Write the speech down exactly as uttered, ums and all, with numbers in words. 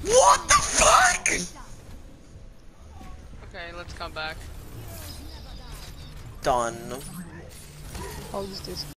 What the fuck? Okay, let's come back. Done. I'll just do